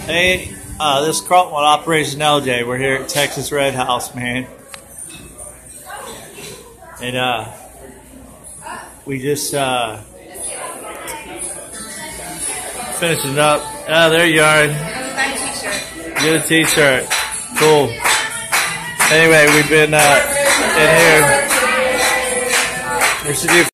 Hey, this is Carlton with Operation LJ. We're here at Texas Red House, man. And we just finishing up. Oh, there you are. Get a t-shirt. Cool. Anyway, we've been in here. There's a